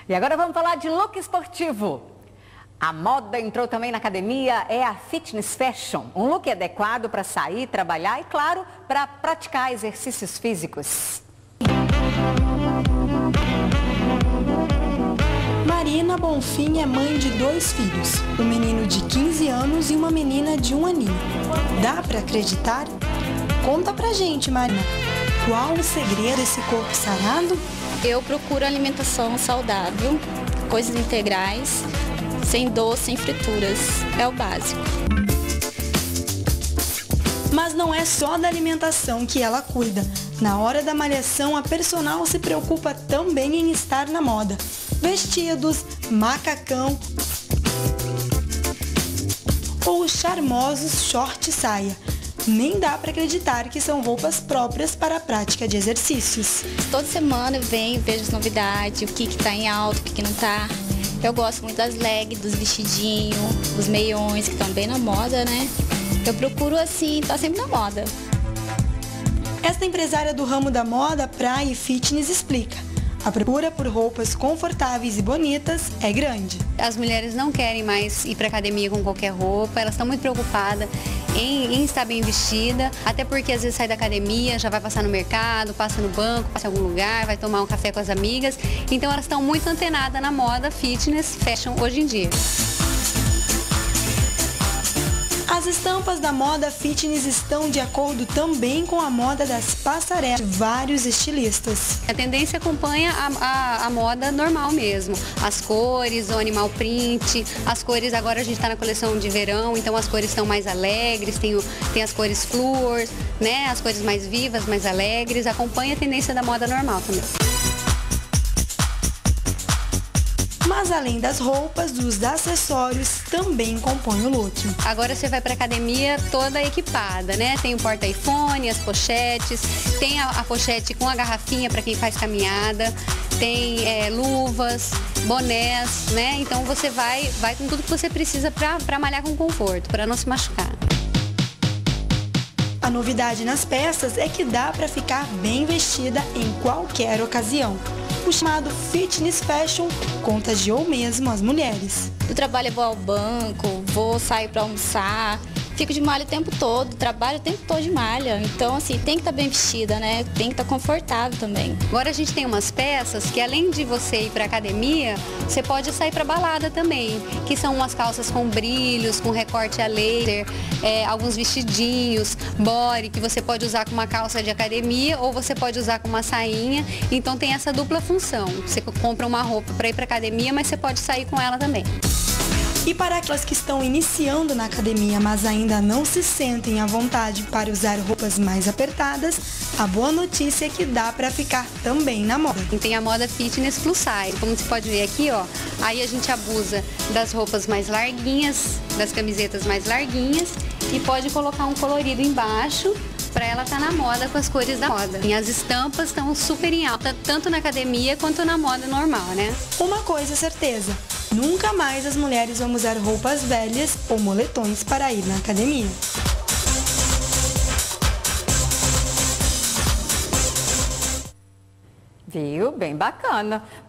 E agora vamos falar de look esportivo. A moda entrou também na academia, é a fitness fashion. Um look adequado para sair, trabalhar e, claro, para praticar exercícios físicos. Marina Bonfim é mãe de 2 filhos, um menino de 15 anos e uma menina de 1 aninho. Dá para acreditar? Conta pra gente, Marina, qual o segredo desse corpo sarado? Eu procuro alimentação saudável, coisas integrais, sem doce, sem frituras, é o básico. Mas não é só da alimentação que ela cuida. Na hora da malhação, a personal se preocupa também em estar na moda. Vestidos, macacão ou os charmosos short e saia. Nem dá para acreditar que são roupas próprias para a prática de exercícios. Toda semana eu venho, vejo as novidades, o que está em alta, o que não está. Eu gosto muito das legs, dos vestidinhos, dos meiões, que estão bem na moda, né? Eu procuro, assim, estar sempre na moda. Esta empresária do ramo da moda, praia e fitness explica. A procura por roupas confortáveis e bonitas é grande. As mulheres não querem mais ir para academia com qualquer roupa, elas estão muito preocupadas em estar bem vestida, até porque às vezes sai da academia, já vai passar no mercado, passa no banco, passa em algum lugar, vai tomar um café com as amigas. Então elas estão muito antenadas na moda, fitness, fashion hoje em dia. As estampas da moda fitness estão de acordo também com a moda das passarelas de vários estilistas. A tendência acompanha a moda normal mesmo. As cores, o animal print, as cores, agora a gente está na coleção de verão, então as cores estão mais alegres, tem as cores flúor, né? As cores mais vivas, mais alegres, acompanha a tendência da moda normal também. Mas além das roupas, os acessórios também compõem o look. Agora você vai para academia toda equipada, né? Tem o porta-iPhone, as pochetes, tem a pochete com a garrafinha para quem faz caminhada, tem luvas, bonés, né? Então você vai com tudo que você precisa para malhar com conforto, para não se machucar. A novidade nas peças é que dá para ficar bem vestida em qualquer ocasião. O chamado fitness fashion contagiou mesmo as mulheres. Do trabalho eu vou ao banco, vou sair para almoçar, fico de malha o tempo todo, trabalho o tempo todo de malha. Então, assim, tem que estar bem vestida, né? Tem que estar confortável também. Agora a gente tem umas peças que, além de você ir para academia, você pode sair para balada também, que são umas calças com brilhos, com recorte a laser, alguns vestidinhos, body, que você pode usar com uma calça de academia ou você pode usar com uma sainha. Então tem essa dupla função. Você compra uma roupa para ir para academia, mas você pode sair com ela também. E para aquelas que estão iniciando na academia, mas ainda não se sentem à vontade para usar roupas mais apertadas, a boa notícia é que dá para ficar também na moda. Tem a moda fitness plus size, como você pode ver aqui, ó. Aí a gente abusa das roupas mais larguinhas, das camisetas mais larguinhas e pode colocar um colorido embaixo para ela estar na moda com as cores da moda. E as estampas estão super em alta, tanto na academia quanto na moda normal, né? Uma coisa é certeza, nunca mais as mulheres vão usar roupas velhas ou moletões para ir na academia. Viu? Bem bacana.